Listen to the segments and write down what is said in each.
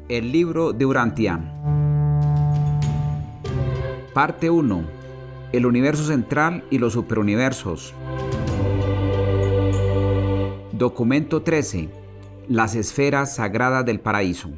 El libro de Urantia. Parte 1. El universo central y los superuniversos. Documento 13. Las esferas sagradas del paraíso.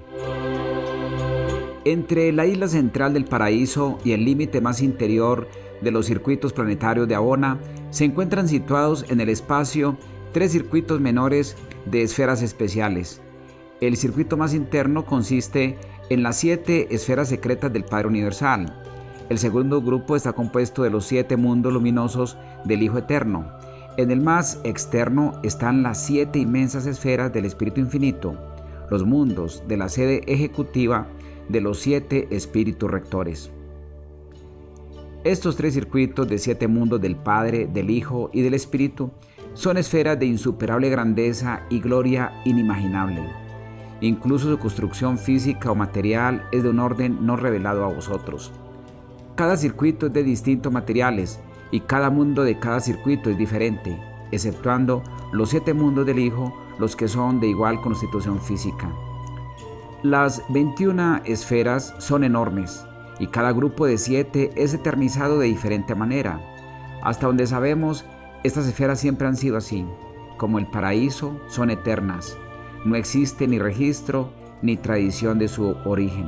Entre la isla central del paraíso y el límite más interior de los circuitos planetarios de Abona se encuentran situados en el espacio tres circuitos menores de esferas especiales. El circuito más interno consiste en las 7 esferas secretas del Padre Universal. El segundo grupo está compuesto de los 7 mundos luminosos del Hijo Eterno. En el más externo están las 7 inmensas esferas del Espíritu Infinito, los mundos de la sede ejecutiva de los 7 espíritus rectores. Estos 3 circuitos de 7 mundos del Padre, del Hijo y del Espíritu son esferas de insuperable grandeza y gloria inimaginable. Incluso su construcción física o material es de un orden no revelado a vosotros. Cada circuito es de distintos materiales y cada mundo de cada circuito es diferente, exceptuando los 7 mundos del Hijo, los que son de igual constitución física. Las 21 esferas son enormes y cada grupo de 7 es eternizado de diferente manera. Hasta donde sabemos, estas esferas siempre han sido así. Como el paraíso, son eternas. No existe ni registro ni tradición de su origen.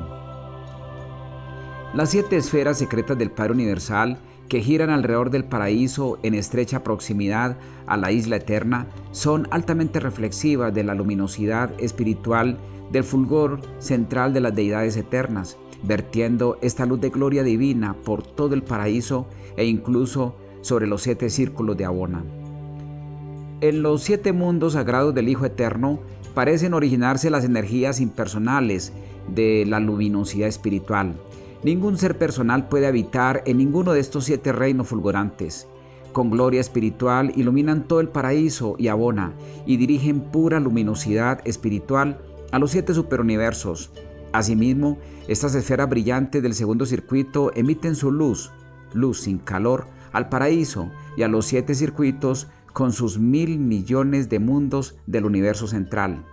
Las 7 esferas secretas del Padre Universal, que giran alrededor del paraíso en estrecha proximidad a la isla eterna, son altamente reflexivas de la luminosidad espiritual del fulgor central de las deidades eternas, vertiendo esta luz de gloria divina por todo el paraíso e incluso sobre los 7 círculos de Abona. En los 7 mundos sagrados del Hijo Eterno parecen originarse las energías impersonales de la luminosidad espiritual. Ningún ser personal puede habitar en ninguno de estos 7 reinos fulgurantes. Con gloria espiritual iluminan todo el paraíso y Abona y dirigen pura luminosidad espiritual a los 7 superuniversos. Asimismo, estas esferas brillantes del segundo circuito emiten su luz sin calor, al paraíso y a los 7 circuitos con sus 1000 millones de mundos del universo central.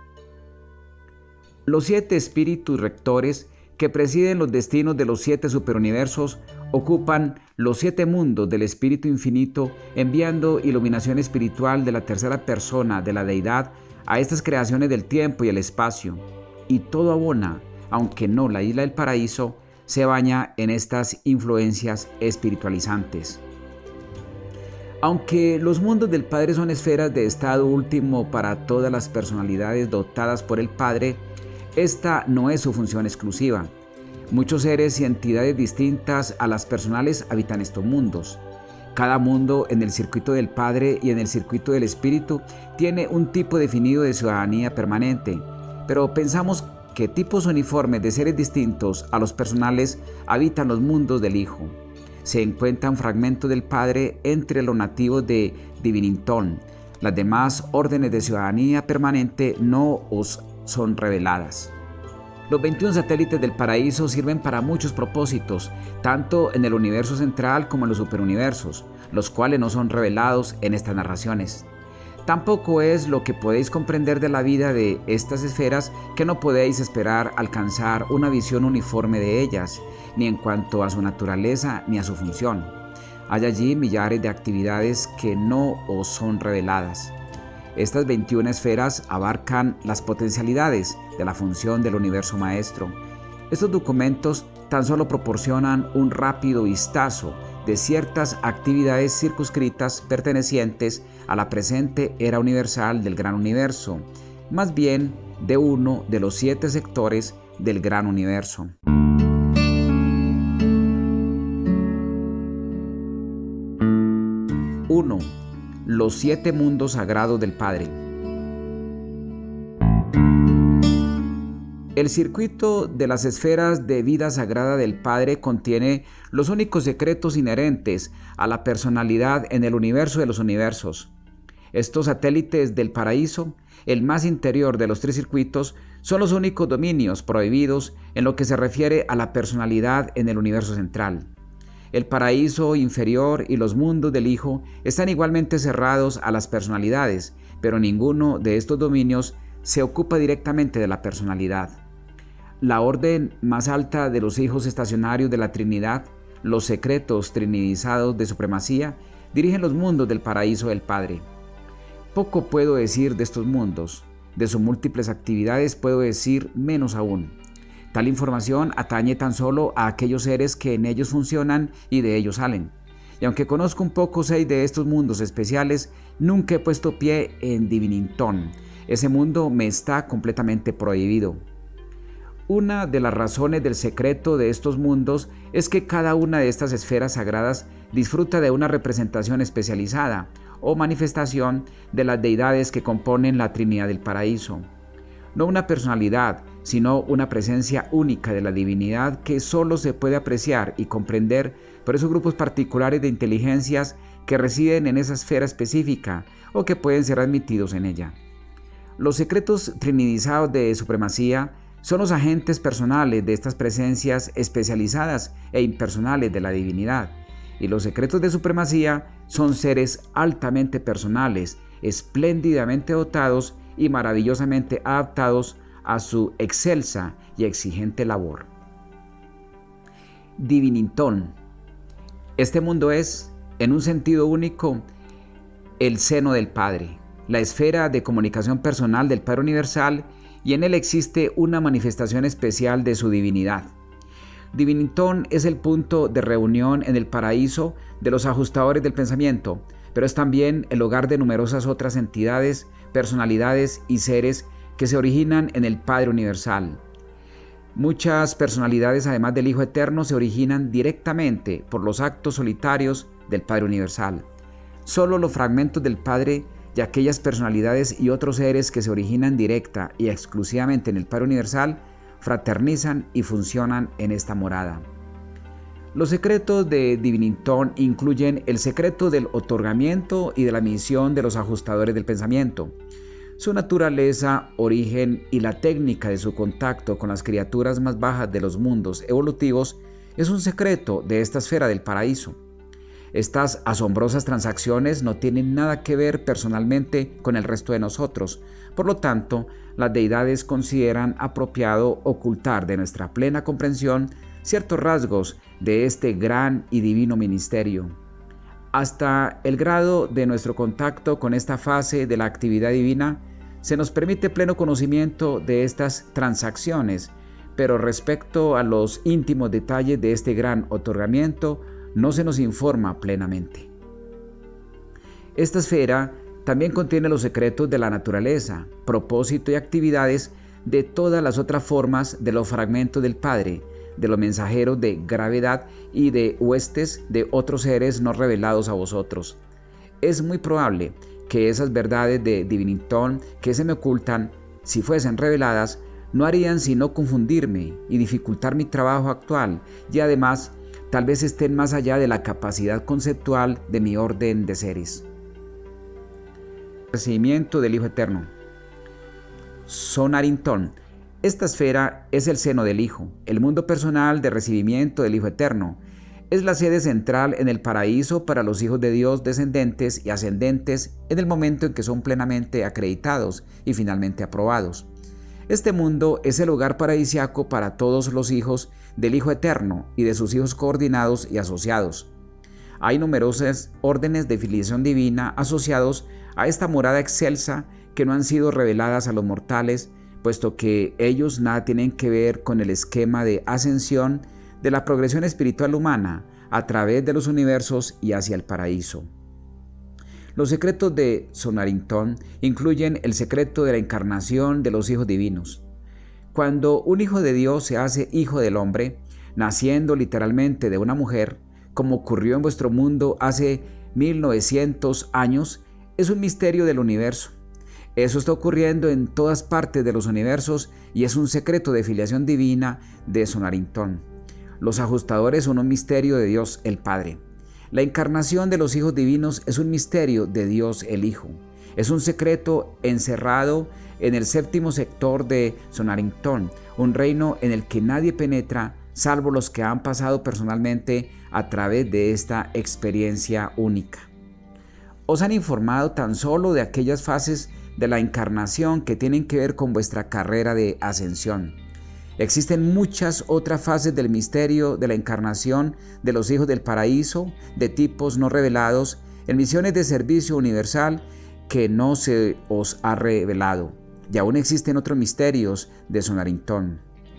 Los 7 espíritus rectores que presiden los destinos de los 7 superuniversos ocupan los 7 mundos del Espíritu Infinito, enviando iluminación espiritual de la tercera persona de la deidad a estas creaciones del tiempo y el espacio. Y todo Abona, aunque no la isla del paraíso, se baña en estas influencias espiritualizantes. Aunque los mundos del Padre son esferas de estado último para todas las personalidades dotadas por el Padre, esta no es su función exclusiva. Muchos seres y entidades distintas a las personales habitan estos mundos. Cada mundo en el circuito del Padre y en el circuito del Espíritu tiene un tipo definido de ciudadanía permanente, pero pensamos que tipos uniformes de seres distintos a los personales habitan los mundos del Hijo. Se encuentran fragmentos del Padre entre los nativos de Divinitón. Las demás órdenes de ciudadanía permanente no os son reveladas. Los 21 satélites del paraíso sirven para muchos propósitos, tanto en el universo central como en los superuniversos, los cuales no son revelados en estas narraciones. Tampoco es lo que podéis comprender de la vida de estas esferas que no podéis esperar alcanzar una visión uniforme de ellas, ni en cuanto a su naturaleza ni a su función. Hay allí millares de actividades que no os son reveladas. Estas 21 esferas abarcan las potencialidades de la función del universo maestro. Estos documentos tan solo proporcionan un rápido vistazo de ciertas actividades circunscritas pertenecientes a la presente era universal del gran universo, más bien de uno de los 7 sectores del gran universo. 1. Los 7 mundos sagrados del Padre. El circuito de las esferas de vida sagrada del Padre contiene los únicos secretos inherentes a la personalidad en el universo de los universos. Estos satélites del paraíso, el más interior de los 3 circuitos, son los únicos dominios prohibidos en lo que se refiere a la personalidad en el universo central. El paraíso inferior y los mundos del Hijo están igualmente cerrados a las personalidades, pero ninguno de estos dominios se ocupa directamente de la personalidad. la orden más alta de los hijos estacionarios de la Trinidad, los secretos trinidizados de supremacía, dirigen los mundos del paraíso del Padre. Poco puedo decir de estos mundos, de sus múltiples actividades puedo decir menos aún. Tal información atañe tan solo a aquellos seres que en ellos funcionan y de ellos salen. Y aunque conozco un poco 6 de estos mundos especiales, nunca he puesto pie en Divinington. Ese mundo me está completamente prohibido. Una de las razones del secreto de estos mundos es que cada una de estas esferas sagradas disfruta de una representación especializada o manifestación de las deidades que componen la Trinidad del Paraíso. No una personalidad, sino una presencia única de la divinidad que solo se puede apreciar y comprender por esos grupos particulares de inteligencias que residen en esa esfera específica o que pueden ser admitidos en ella. Los secretos trinidizados de supremacía son los agentes personales de estas presencias especializadas e impersonales de la divinidad, y los secretos de supremacía son seres altamente personales, espléndidamente dotados y maravillosamente adaptados a su excelsa y exigente labor. Divinington. Este mundo es, en un sentido único, el seno del Padre, la esfera de comunicación personal del Padre Universal, y en él existe una manifestación especial de su divinidad. Divinington es el punto de reunión en el paraíso de los ajustadores del pensamiento, pero es también el hogar de numerosas otras entidades, personalidades y seres que se originan en el Padre Universal. Muchas personalidades, además del Hijo Eterno, se originan directamente por los actos solitarios del Padre Universal. Solo los fragmentos del Padre y aquellas personalidades y otros seres que se originan directa y exclusivamente en el Padre Universal fraternizan y funcionan en esta morada. Los secretos de Divinington incluyen el secreto del otorgamiento y de la misión de los ajustadores del pensamiento. Su naturaleza, origen y la técnica de su contacto con las criaturas más bajas de los mundos evolutivos es un secreto de esta esfera del paraíso. Estas asombrosas transacciones no tienen nada que ver personalmente con el resto de nosotros, por lo tanto, las deidades consideran apropiado ocultar de nuestra plena comprensión ciertos rasgos de este gran y divino ministerio. Hasta el grado de nuestro contacto con esta fase de la actividad divina, se nos permite pleno conocimiento de estas transacciones, pero respecto a los íntimos detalles de este gran otorgamiento, no se nos informa plenamente. Esta esfera también contiene los secretos de la naturaleza, propósito y actividades de todas las otras formas de los fragmentos del Padre, de los mensajeros de gravedad y de huestes de otros seres no revelados a vosotros. Es muy probable que esas verdades de Divinington que se me ocultan, si fuesen reveladas, no harían sino confundirme y dificultar mi trabajo actual, y además tal vez estén más allá de la capacidad conceptual de mi orden de seres. Recibimiento del Hijo Eterno. Sonarington. Esta esfera es el seno del Hijo, el mundo personal de recibimiento del Hijo Eterno. Es la sede central en el paraíso para los hijos de Dios descendentes y ascendentes en el momento en que son plenamente acreditados y finalmente aprobados. Este mundo es el hogar paradisiaco para todos los hijos del Hijo Eterno y de sus hijos coordinados y asociados. Hay numerosas órdenes de filiación divina asociados a esta morada excelsa que no han sido reveladas a los mortales, puesto que ellos nada tienen que ver con el esquema de ascensión de la progresión espiritual humana a través de los universos y hacia el paraíso. Los secretos de Sonarington incluyen el secreto de la encarnación de los hijos divinos. Cuando un hijo de Dios se hace hijo del hombre, naciendo literalmente de una mujer, como ocurrió en vuestro mundo hace 1900 años, es un misterio del universo. Eso está ocurriendo en todas partes de los universos y es un secreto de filiación divina de Sonarington. Los ajustadores son un misterio de Dios el Padre. La encarnación de los hijos divinos es un misterio de Dios el Hijo. Es un secreto encerrado en el séptimo sector de Sonarington, un reino en el que nadie penetra salvo los que han pasado personalmente a través de esta experiencia única. Os han informado tan solo de aquellas fases de la encarnación que tienen que ver con vuestra carrera de ascensión. Existen muchas otras fases del misterio de la encarnación de los hijos del paraíso, de tipos no revelados, en misiones de servicio universal que no se os ha revelado. Y aún existen otros misterios de Sonarintón.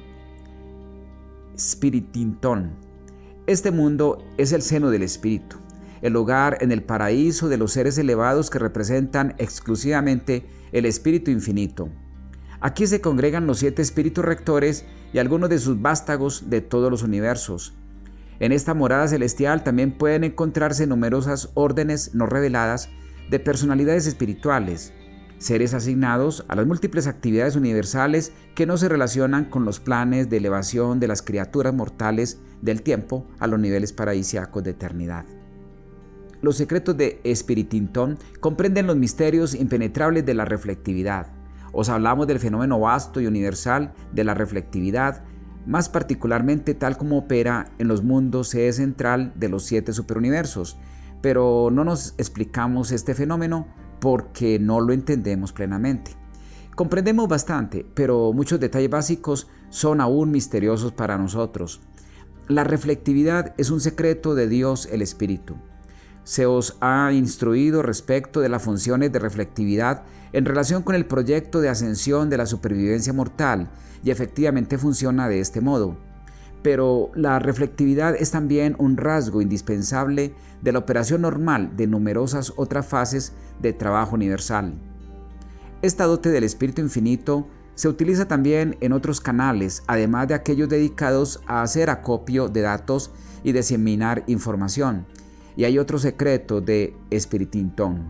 Spiritintón. Este mundo es el seno del espíritu, el hogar en el paraíso de los seres elevados que representan exclusivamente el espíritu infinito. Aquí se congregan los 7 espíritus rectores y algunos de sus vástagos de todos los universos. En esta morada celestial también pueden encontrarse numerosas órdenes no reveladas de personalidades espirituales, seres asignados a las múltiples actividades universales que no se relacionan con los planes de elevación de las criaturas mortales del tiempo a los niveles paradisíacos de eternidad. Los secretos de Spiritintón comprenden los misterios impenetrables de la reflectividad. Os hablamos del fenómeno vasto y universal de la reflectividad, más particularmente tal como opera en los mundos sede central de los 7 superuniversos, pero no nos explicamos este fenómeno porque no lo entendemos plenamente. Comprendemos bastante, pero muchos detalles básicos son aún misteriosos para nosotros. La reflectividad es un secreto de Dios el Espíritu. Se os ha instruido respecto de las funciones de reflectividad en relación con el proyecto de ascensión de la supervivencia mortal, y efectivamente funciona de este modo. Pero la reflectividad es también un rasgo indispensable de la operación normal de numerosas otras fases de trabajo universal. Esta dote del Espíritu Infinito se utiliza también en otros canales, además de aquellos dedicados a hacer acopio de datos y diseminar información. Y hay otro secreto de Spiritintón.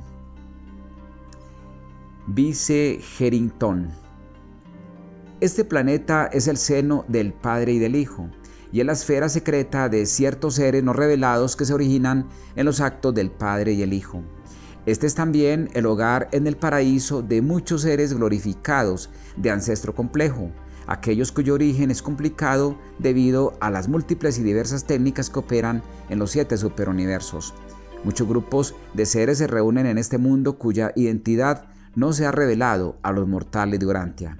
Vicegerintón. Este planeta es el seno del Padre y del Hijo, y es la esfera secreta de ciertos seres no revelados que se originan en los actos del Padre y el Hijo. Este es también el hogar en el paraíso de muchos seres glorificados de ancestro complejo, aquellos cuyo origen es complicado debido a las múltiples y diversas técnicas que operan en los 7 superuniversos. Muchos grupos de seres se reúnen en este mundo cuya identidad no se ha revelado a los mortales de Urantia.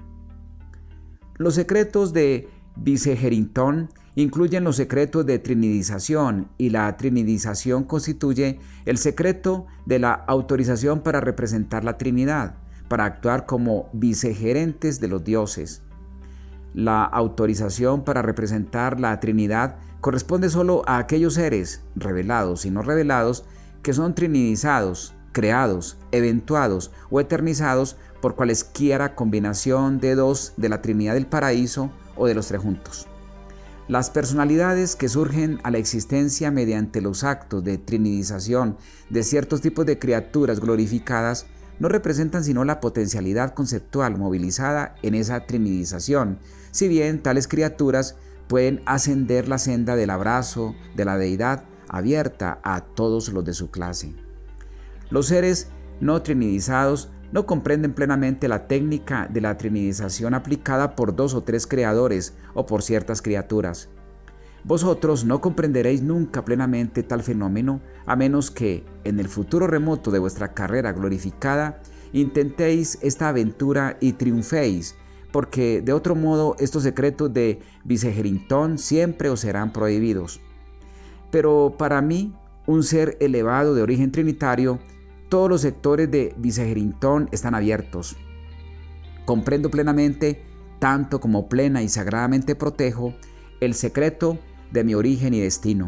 Los secretos de Vicegerintón incluyen los secretos de trinidización, y la trinidización constituye el secreto de la autorización para representar la Trinidad, para actuar como vicegerentes de los dioses. La autorización para representar la Trinidad corresponde solo a aquellos seres, revelados y no revelados, que son trinidizados, creados, eventuados o eternizados por cualesquiera combinación de 2 de la Trinidad del Paraíso o de los 3 juntos. Las personalidades que surgen a la existencia mediante los actos de trinidización de ciertos tipos de criaturas glorificadas no representan sino la potencialidad conceptual movilizada en esa trinidización, si bien tales criaturas pueden ascender la senda del abrazo de la deidad abierta a todos los de su clase. Los seres no trinidizados no comprenden plenamente la técnica de la trinidización aplicada por 2 o 3 creadores o por ciertas criaturas. Vosotros no comprenderéis nunca plenamente tal fenómeno a menos que, en el futuro remoto de vuestra carrera glorificada, intentéis esta aventura y triunféis, porque de otro modo estos secretos de Vicegerintón siempre os serán prohibidos. Pero para mí, un ser elevado de origen trinitario, todos los sectores de Vicegerintón están abiertos. Comprendo plenamente, tanto como plena y sagradamente protejo, el secreto de mi origen y destino.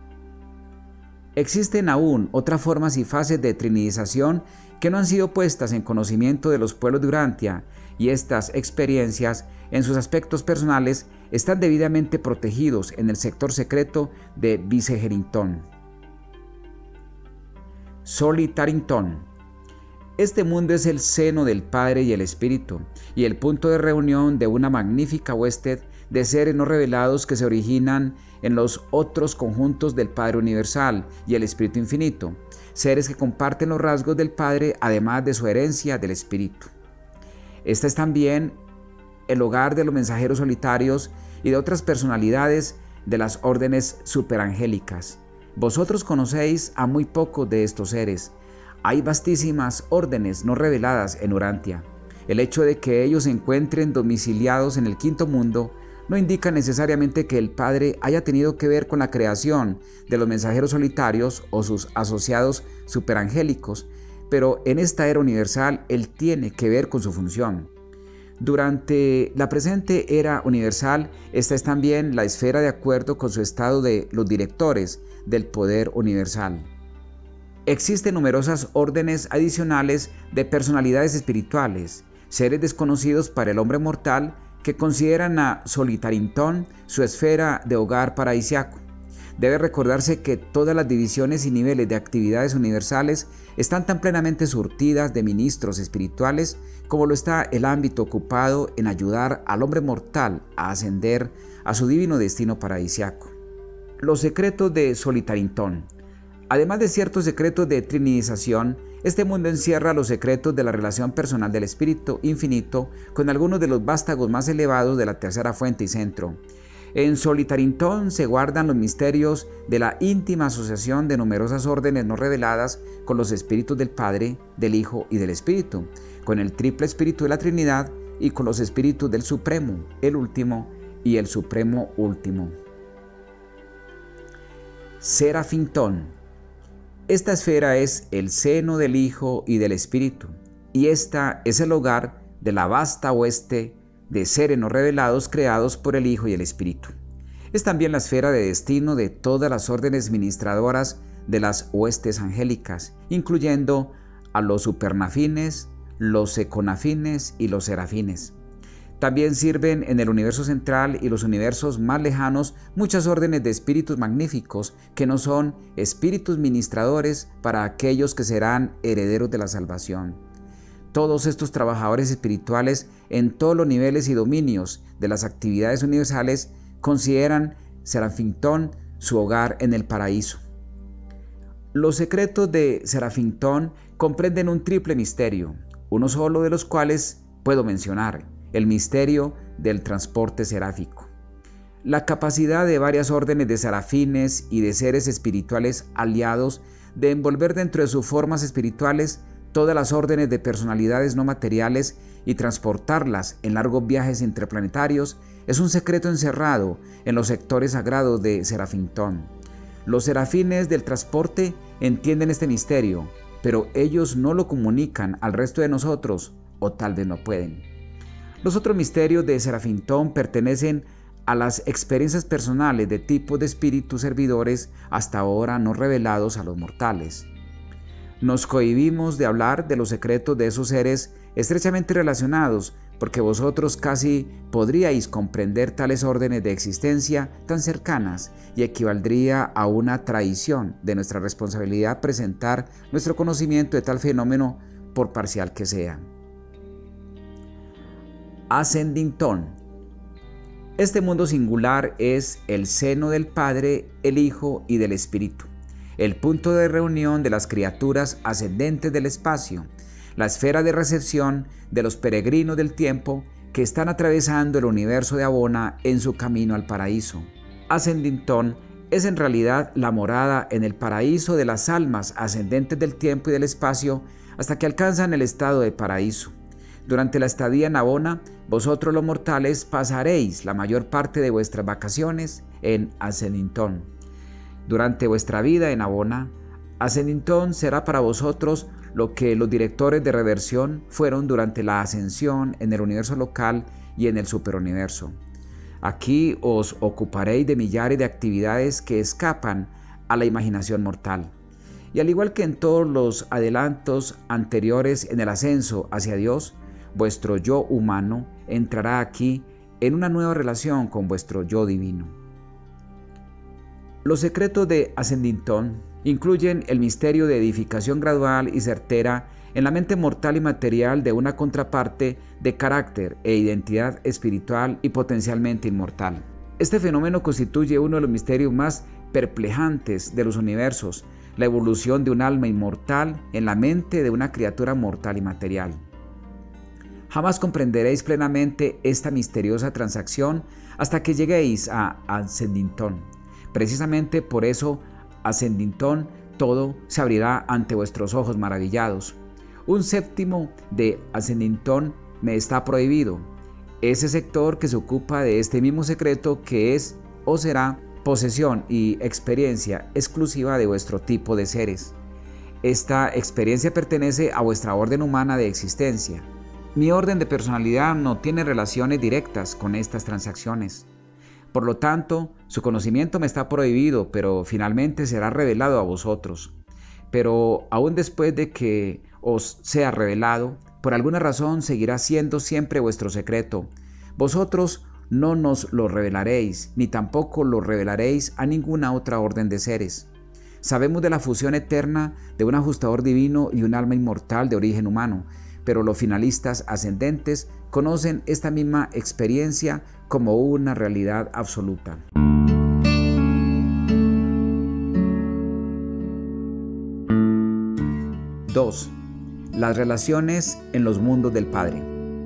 Existen aún otras formas y fases de trinidización que no han sido puestas en conocimiento de los pueblos de Urantia, y estas experiencias, en sus aspectos personales, están debidamente protegidos en el sector secreto de Vicegerintón. Solitarintón. Este mundo es el seno del Padre y el Espíritu, y el punto de reunión de una magnífica hueste de seres no revelados que se originan en los otros conjuntos del Padre Universal y el Espíritu Infinito, seres que comparten los rasgos del Padre además de su herencia del Espíritu. Este es también el hogar de los mensajeros solitarios y de otras personalidades de las órdenes superangélicas. Vosotros conocéis a muy pocos de estos seres. Hay vastísimas órdenes no reveladas en Urantia. El hecho de que ellos se encuentren domiciliados en el 5º mundo no indica necesariamente que el Padre haya tenido que ver con la creación de los mensajeros solitarios o sus asociados superangélicos, pero en esta era universal Él tiene que ver con su función. Durante la presente era universal, esta es también la esfera de acuerdo con su estado de los directores del poder universal. Existen numerosas órdenes adicionales de personalidades espirituales, seres desconocidos para el hombre mortal, que consideran a Solitarinton su esfera de hogar paradisiaco. Debe recordarse que todas las divisiones y niveles de actividades universales están tan plenamente surtidas de ministros espirituales como lo está el ámbito ocupado en ayudar al hombre mortal a ascender a su divino destino paradisiaco. Los secretos de Solitarinton. Además de ciertos secretos de trinización, este mundo encierra los secretos de la relación personal del Espíritu Infinito con algunos de los vástagos más elevados de la tercera fuente y centro. En Solitarinton se guardan los misterios de la íntima asociación de numerosas órdenes no reveladas con los espíritus del Padre, del Hijo y del Espíritu, con el triple espíritu de la Trinidad y con los espíritus del Supremo, el Último y el Supremo Último. Serafinton. Esta esfera es el seno del Hijo y del Espíritu, y esta es el hogar de la vasta hueste de seres no revelados creados por el Hijo y el Espíritu. Es también la esfera de destino de todas las órdenes ministradoras de las huestes angélicas, incluyendo a los supernafines, los seconafines y los serafines. También sirven en el universo central y los universos más lejanos muchas órdenes de espíritus magníficos que no son espíritus ministradores para aquellos que serán herederos de la salvación. Todos estos trabajadores espirituales en todos los niveles y dominios de las actividades universales consideran Serafinton su hogar en el paraíso. Los secretos de Serafinton comprenden un triple misterio, uno solo de los cuales puedo mencionar: el misterio del transporte seráfico. La capacidad de varias órdenes de serafines y de seres espirituales aliados de envolver dentro de sus formas espirituales todas las órdenes de personalidades no materiales y transportarlas en largos viajes interplanetarios es un secreto encerrado en los sectores sagrados de Serafinton. Los serafines del transporte entienden este misterio, pero ellos no lo comunican al resto de nosotros, o tal vez no pueden. Los otros misterios de Serafinton pertenecen a las experiencias personales de tipos de espíritus servidores hasta ahora no revelados a los mortales. Nos cohibimos de hablar de los secretos de esos seres estrechamente relacionados, porque vosotros casi podríais comprender tales órdenes de existencia tan cercanas y equivaldría a una traición de nuestra responsabilidad presentar nuestro conocimiento de tal fenómeno por parcial que sea. Ascendinton. Este mundo singular es el seno del Padre, el Hijo y del Espíritu, el punto de reunión de las criaturas ascendentes del espacio, la esfera de recepción de los peregrinos del tiempo que están atravesando el universo de Abona en su camino al paraíso. Ascendinton es en realidad la morada en el paraíso de las almas ascendentes del tiempo y del espacio hasta que alcanzan el estado de paraíso. Durante la estadía en Abona, vosotros los mortales pasaréis la mayor parte de vuestras vacaciones en Ascendinton. Durante vuestra vida en Abona, Ascendinton será para vosotros lo que los directores de reversión fueron durante la ascensión en el universo local y en el superuniverso. Aquí os ocuparéis de millares de actividades que escapan a la imaginación mortal. Y al igual que en todos los adelantos anteriores en el ascenso hacia Dios, vuestro yo humano entrará aquí en una nueva relación con vuestro yo divino. Los secretos de Ascendinton incluyen el misterio de edificación gradual y certera en la mente mortal y material de una contraparte de carácter e identidad espiritual y potencialmente inmortal. Este fenómeno constituye uno de los misterios más perplejantes de los universos, la evolución de un alma inmortal en la mente de una criatura mortal y material. Jamás comprenderéis plenamente esta misteriosa transacción hasta que lleguéis a Ascendinton. Precisamente por eso, Ascendinton, todo se abrirá ante vuestros ojos maravillados. Un séptimo de Ascendinton me está prohibido. ese sector que se ocupa de este mismo secreto que es o será posesión y experiencia exclusiva de vuestro tipo de seres. Esta experiencia pertenece a vuestra orden humana de existencia. Mi orden de personalidad no tiene relaciones directas con estas transacciones. Por lo tanto, su conocimiento me está prohibido, pero finalmente será revelado a vosotros. Pero aún después de que os sea revelado, por alguna razón seguirá siendo siempre vuestro secreto. Vosotros no nos lo revelaréis, ni tampoco lo revelaréis a ninguna otra orden de seres. Sabemos de la fusión eterna de un ajustador divino y un alma inmortal de origen humano, pero los finalistas ascendentes conocen esta misma experiencia como una realidad absoluta. 2. Las relaciones en los mundos del Padre.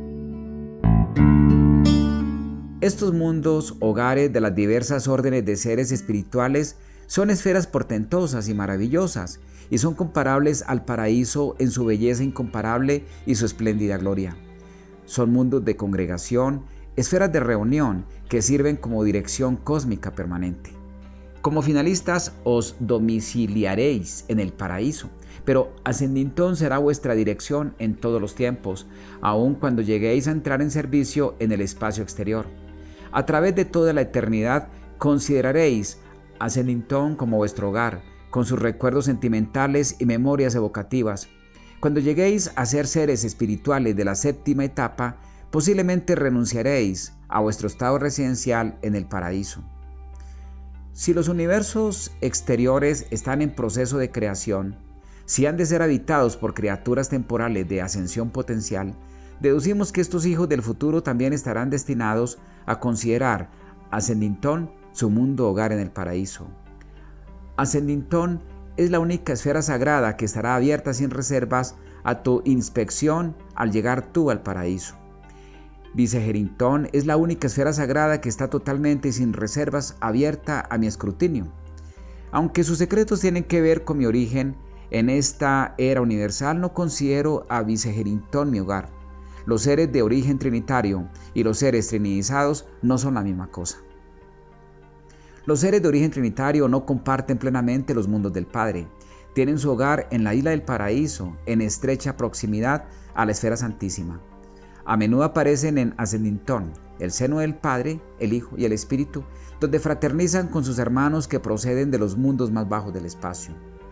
Estos mundos, hogares de las diversas órdenes de seres espirituales, son esferas portentosas y maravillosas, y son comparables al paraíso en su belleza incomparable y su espléndida gloria. Son mundos de congregación, esferas de reunión que sirven como dirección cósmica permanente. Como finalistas os domiciliaréis en el paraíso, pero Ascendintón será vuestra dirección en todos los tiempos, aun cuando lleguéis a entrar en servicio en el espacio exterior. A través de toda la eternidad consideraréis Ascendintón como vuestro hogar, con sus recuerdos sentimentales y memorias evocativas. Cuando lleguéis a ser seres espirituales de la séptima etapa, posiblemente renunciaréis a vuestro estado residencial en el paraíso. Si los universos exteriores están en proceso de creación, si han de ser habitados por criaturas temporales de ascensión potencial, deducimos que estos hijos del futuro también estarán destinados a considerar Ascendintón su mundo hogar en el paraíso. Ascendintón es la única esfera sagrada que estará abierta sin reservas a tu inspección al llegar tú al paraíso. Vicegerintón es la única esfera sagrada que está totalmente y sin reservas abierta a mi escrutinio. Aunque sus secretos tienen que ver con mi origen en esta era universal, no considero a Vicegerintón mi hogar. Los seres de origen trinitario y los seres trinizados no son la misma cosa. Los seres de origen trinitario no comparten plenamente los mundos del Padre. Tienen su hogar en la isla del paraíso, en estrecha proximidad a la esfera santísima. A menudo aparecen en Ascendintón, el seno del Padre, el Hijo y el Espíritu, donde fraternizan con sus hermanos que proceden de los mundos más bajos del espacio.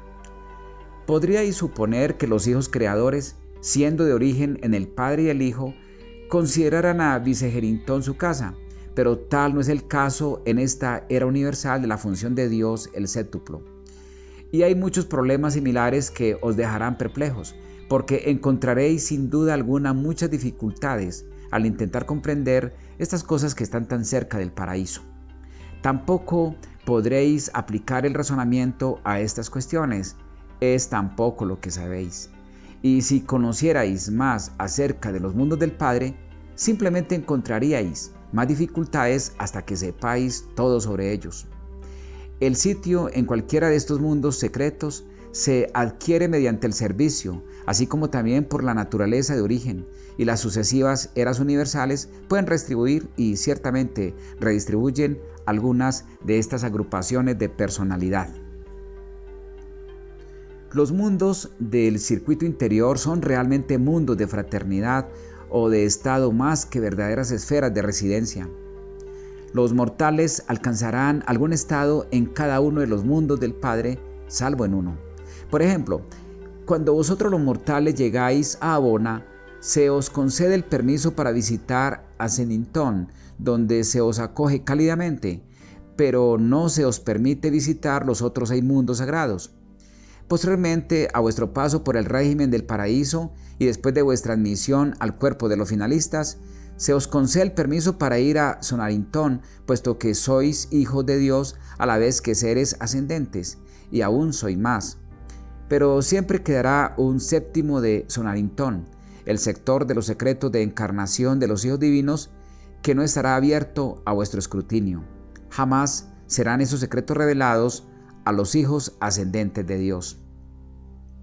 Podríais suponer que los hijos creadores, siendo de origen en el Padre y el Hijo, consideraran a Vicegerintón su casa, pero tal no es el caso en esta era universal de la función de Dios el séptuplo. Y hay muchos problemas similares que os dejarán perplejos, porque encontraréis sin duda alguna muchas dificultades al intentar comprender estas cosas que están tan cerca del paraíso. Tampoco podréis aplicar el razonamiento a estas cuestiones, es tampoco lo que sabéis. Y si conocierais más acerca de los mundos del Padre, simplemente encontraríais más dificultades hasta que sepáis todo sobre ellos. El sitio en cualquiera de estos mundos secretos se adquiere mediante el servicio, así como también por la naturaleza de origen, y las sucesivas eras universales pueden retribuir y ciertamente redistribuyen algunas de estas agrupaciones de personalidad. Los mundos del circuito interior son realmente mundos de fraternidad o de estado más que verdaderas esferas de residencia. Los mortales alcanzarán algún estado en cada uno de los mundos del Padre, salvo en uno. Por ejemplo, cuando vosotros los mortales llegáis a Abona, se os concede el permiso para visitar Ascendintón, donde se os acoge cálidamente, pero no se os permite visitar los otros 6 mundos sagrados. Posteriormente, a vuestro paso por el régimen del paraíso y después de vuestra admisión al cuerpo de los finalistas, se os concede el permiso para ir a Sonarintón, puesto que sois hijos de Dios a la vez que seres ascendentes, y aún sois más. Pero siempre quedará un séptimo de Sonarintón, el sector de los secretos de encarnación de los hijos divinos, que no estará abierto a vuestro escrutinio. Jamás serán esos secretos revelados a los hijos ascendentes de Dios.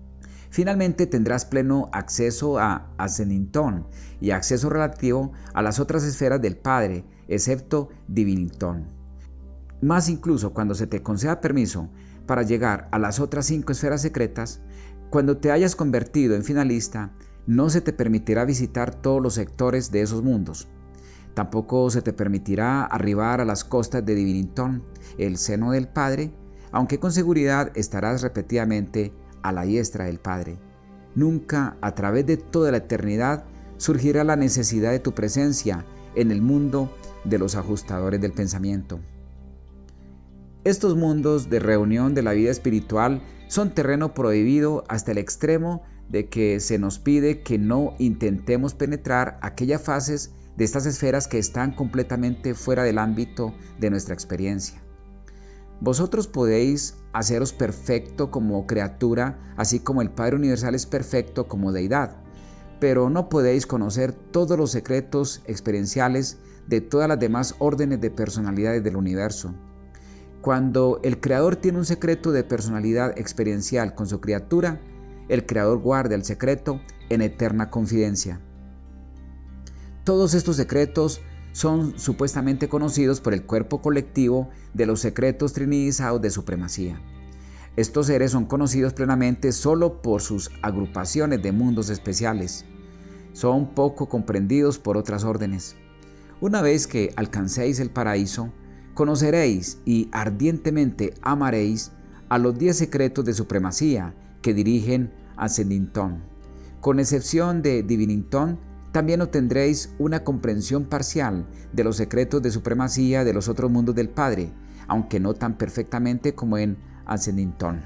Finalmente tendrás pleno acceso a Ascenintón y acceso relativo a las otras esferas del Padre, excepto Divinitón. Más incluso cuando se te conceda permiso para llegar a las otras 5 esferas secretas, cuando te hayas convertido en finalista, no se te permitirá visitar todos los sectores de esos mundos. Tampoco se te permitirá arribar a las costas de Divinitón, el seno del Padre, aunque con seguridad estarás repetidamente a la diestra del Padre. Nunca, a través de toda la eternidad, surgirá la necesidad de tu presencia en el mundo de los ajustadores del pensamiento. Estos mundos de reunión de la vida espiritual son terreno prohibido hasta el extremo de que se nos pide que no intentemos penetrar aquellas fases de estas esferas que están completamente fuera del ámbito de nuestra experiencia. Vosotros podéis haceros perfecto como criatura, así como el Padre Universal es perfecto como deidad, pero no podéis conocer todos los secretos experienciales de todas las demás órdenes de personalidades del universo. Cuando el Creador tiene un secreto de personalidad experiencial con su criatura, el Creador guarda el secreto en eterna confidencia. Todos estos secretos son supuestamente conocidos por el cuerpo colectivo de los secretos trinidizados de supremacía. Estos seres son conocidos plenamente solo por sus agrupaciones de mundos especiales. Son poco comprendidos por otras órdenes. Una vez que alcancéis el paraíso, conoceréis y ardientemente amaréis a los 10 secretos de supremacía que dirigen a Ascenintón. Con excepción de Divinitón, también obtendréis una comprensión parcial de los secretos de supremacía de los otros mundos del Padre, aunque no tan perfectamente como en Ascenintón.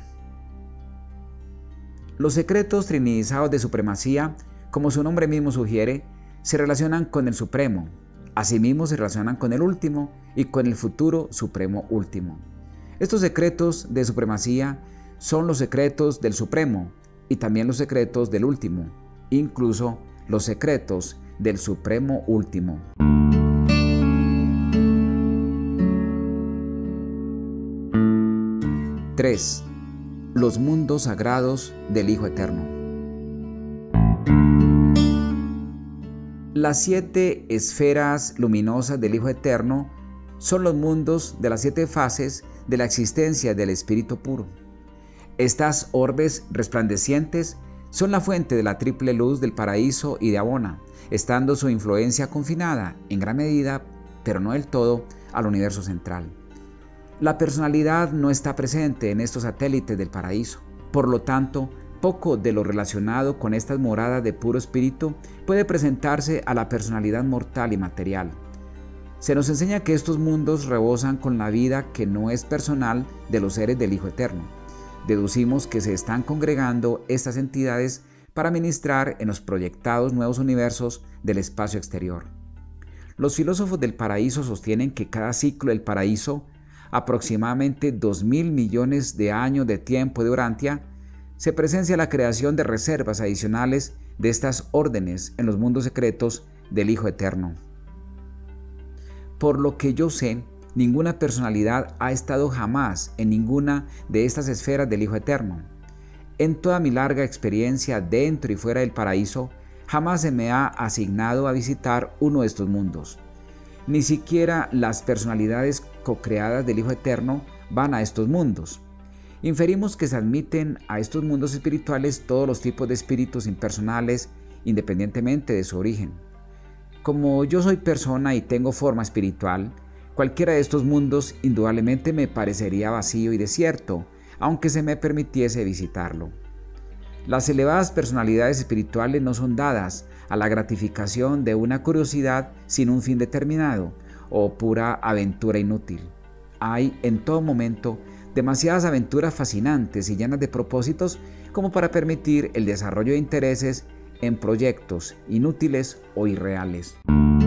Los secretos trinidizados de supremacía, como su nombre mismo sugiere, se relacionan con el Supremo. Asimismo se relacionan con el Último y con el futuro Supremo Último. Estos secretos de supremacía son los secretos del Supremo y también los secretos del Último, incluso los secretos del Supremo Último. ¡3! Los mundos sagrados del Hijo Eterno. Las 7 esferas luminosas del Hijo Eterno son los mundos de las 7 fases de la existencia del Espíritu puro. Estas orbes resplandecientes son la fuente de la triple luz del paraíso y de Abona, estando su influencia confinada, en gran medida, pero no del todo, al universo central. La personalidad no está presente en estos satélites del paraíso. Por lo tanto, poco de lo relacionado con estas moradas de puro espíritu puede presentarse a la personalidad mortal y material. Se nos enseña que estos mundos rebosan con la vida que no es personal de los seres del Hijo Eterno. Deducimos que se están congregando estas entidades para ministrar en los proyectados nuevos universos del espacio exterior. Los filósofos del paraíso sostienen que cada ciclo del paraíso, aproximadamente 2.000 millones de años de tiempo de Urantia, se presencia la creación de reservas adicionales de estas órdenes en los mundos secretos del Hijo Eterno. Por lo que yo sé, ninguna personalidad ha estado jamás en ninguna de estas esferas del Hijo Eterno. En toda mi larga experiencia dentro y fuera del paraíso, jamás se me ha asignado a visitar uno de estos mundos. Ni siquiera las personalidades co-creadas del Hijo Eterno van a estos mundos. Inferimos que se admiten a estos mundos espirituales todos los tipos de espíritus impersonales, independientemente de su origen. Como yo soy persona y tengo forma espiritual, cualquiera de estos mundos indudablemente me parecería vacío y desierto, aunque se me permitiese visitarlo. Las elevadas personalidades espirituales no son dadas a la gratificación de una curiosidad sin un fin determinado o pura aventura inútil. Hay en todo momento demasiadas aventuras fascinantes y llenas de propósitos como para permitir el desarrollo de intereses en proyectos inútiles o irreales.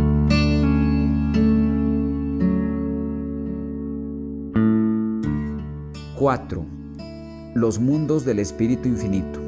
¡4! Los mundos del Espíritu Infinito.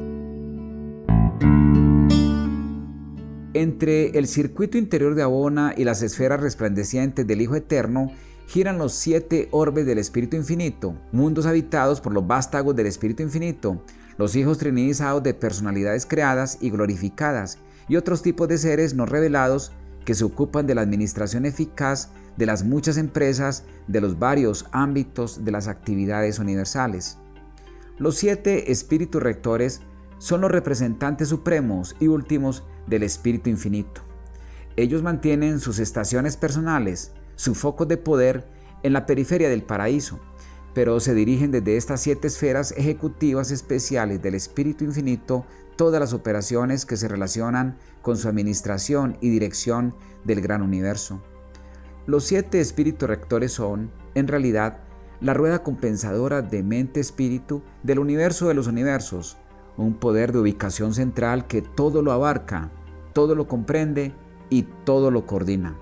Entre el circuito interior de Abona y las esferas resplandecientes del Hijo Eterno giran los 7 orbes del Espíritu Infinito, mundos habitados por los vástagos del Espíritu Infinito, los hijos trinizados de personalidades creadas y glorificadas, y otros tipos de seres no revelados que se ocupan de la administración eficaz de las muchas empresas de los varios ámbitos de las actividades universales. Los 7 espíritus rectores son los representantes supremos y últimos del Espíritu Infinito. Ellos mantienen sus estaciones personales, sus focos de poder en la periferia del paraíso, pero se dirigen desde estas 7 esferas ejecutivas especiales del Espíritu Infinito todas las operaciones que se relacionan con su administración y dirección del gran universo. Los 7 espíritus rectores son, en realidad, la rueda compensadora de mente-espíritu del universo de los universos, un poder de ubicación central que todo lo abarca, todo lo comprende y todo lo coordina.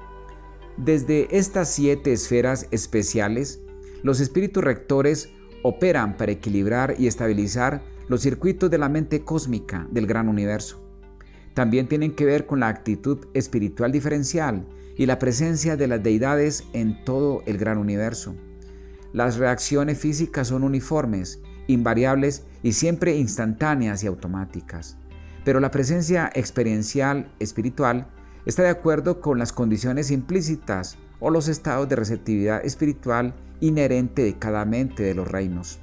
Desde estas 7 esferas especiales, los espíritus rectores operan para equilibrar y estabilizar los circuitos de la mente cósmica del gran universo. También tienen que ver con la actitud espiritual diferencial y la presencia de las deidades en todo el gran universo. Las reacciones físicas son uniformes, invariables y siempre instantáneas y automáticas. Pero la presencia experiencial espiritual está de acuerdo con las condiciones implícitas o los estados de receptividad espiritual inherente de cada mente de los reinos.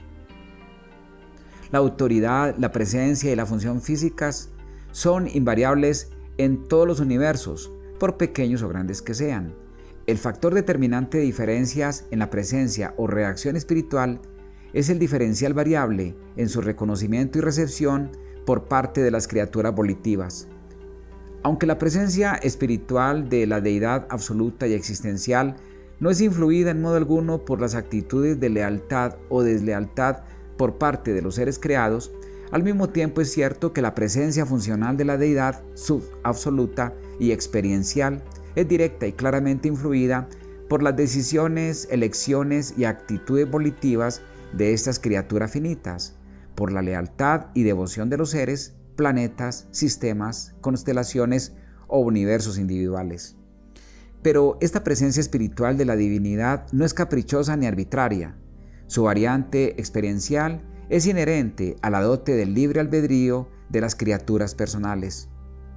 La autoridad, la presencia y la función físicas son invariables en todos los universos, por pequeños o grandes que sean. El factor determinante de diferencias en la presencia o reacción espiritual es el diferencial variable en su reconocimiento y recepción por parte de las criaturas volitivas. Aunque la presencia espiritual de la deidad absoluta y existencial no es influida en modo alguno por las actitudes de lealtad o deslealtad por parte de los seres creados, al mismo tiempo es cierto que la presencia funcional de la deidad subabsoluta y experiencial es directa y claramente influida por las decisiones, elecciones y actitudes volitivas de estas criaturas finitas, por la lealtad y devoción de los seres, planetas, sistemas, constelaciones o universos individuales. Pero esta presencia espiritual de la divinidad no es caprichosa ni arbitraria. Su variante experiencial es inherente a la dote del libre albedrío de las criaturas personales.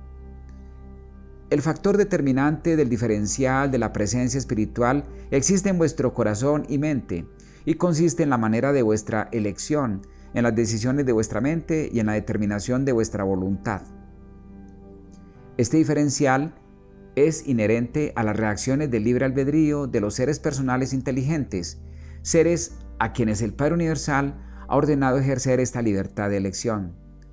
El factor determinante del diferencial de la presencia espiritual existe en vuestro corazón y mente y consiste en la manera de vuestra elección, en las decisiones de vuestra mente y en la determinación de vuestra voluntad. Este diferencial es inherente a las reacciones del libre albedrío de los seres personales inteligentes, seres a quienes el Padre Universal ha ordenado ejercer esta libertad de elección.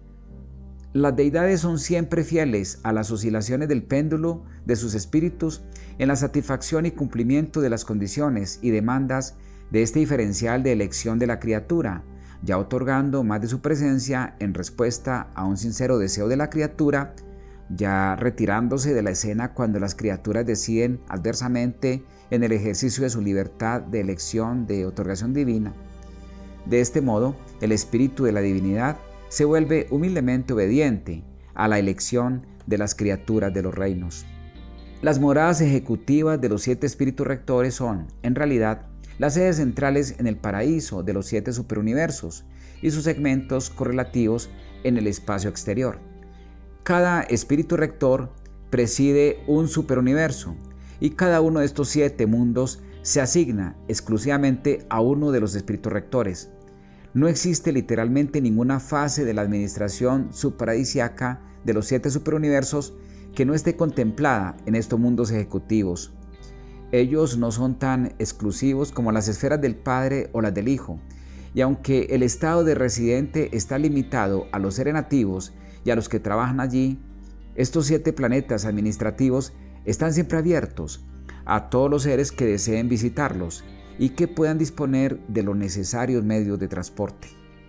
Las deidades son siempre fieles a las oscilaciones del péndulo de sus espíritus en la satisfacción y cumplimiento de las condiciones y demandas de este diferencial de elección de la criatura, ya otorgando más de su presencia en respuesta a un sincero deseo de la criatura, ya retirándose de la escena cuando las criaturas deciden adversamente en el ejercicio de su libertad de elección de otorgación divina. De este modo, el espíritu de la divinidad se vuelve humildemente obediente a la elección de las criaturas de los reinos. Las moradas ejecutivas de los 7 espíritus rectores son, en realidad, las sedes centrales en el paraíso de los 7 superuniversos y sus segmentos correlativos en el espacio exterior. Cada espíritu rector preside un superuniverso y cada uno de estos 7 mundos se asigna exclusivamente a uno de los espíritus rectores. No existe literalmente ninguna fase de la administración subparadisiaca de los 7 superuniversos que no esté contemplada en estos mundos ejecutivos. Ellos no son tan exclusivos como las esferas del Padre o las del Hijo, y aunque el estado de residente está limitado a los seres nativos y a los que trabajan allí, estos 7 planetas administrativos están siempre abiertos a todos los seres que deseen visitarlos y que puedan disponer de los necesarios medios de transporte.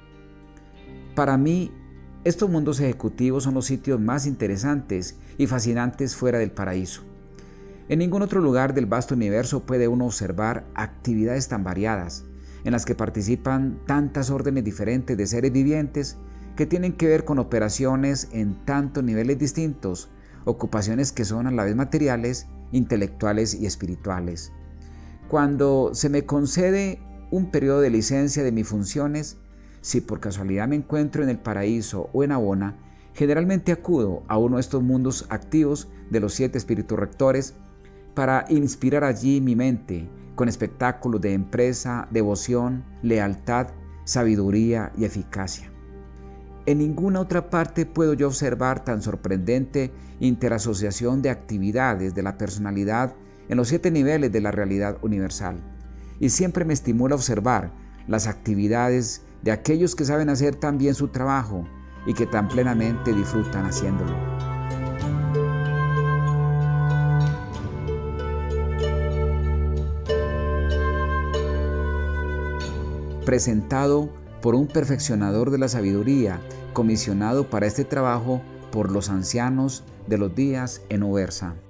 Para mí, estos mundos ejecutivos son los sitios más interesantes y fascinantes fuera del paraíso. En ningún otro lugar del vasto universo puede uno observar actividades tan variadas, en las que participan tantas órdenes diferentes de seres vivientes que tienen que ver con operaciones en tantos niveles distintos, ocupaciones que son a la vez materiales, intelectuales y espirituales. Cuando se me concede un periodo de licencia de mis funciones, Si por casualidad me encuentro en el paraíso o en Abona, generalmente acudo a uno de estos mundos activos de los 7 espíritus rectores para inspirar allí mi mente con espectáculos de empresa, devoción, lealtad, sabiduría y eficacia. En ninguna otra parte puedo yo observar tan sorprendente interasociación de actividades de la personalidad en los 7 niveles de la realidad universal. Y siempre me estimula observar las actividades de aquellos que saben hacer tan bien su trabajo y que tan plenamente disfrutan haciéndolo. Presentado por un perfeccionador de la sabiduría, comisionado para este trabajo por los ancianos de los días en Ubersa.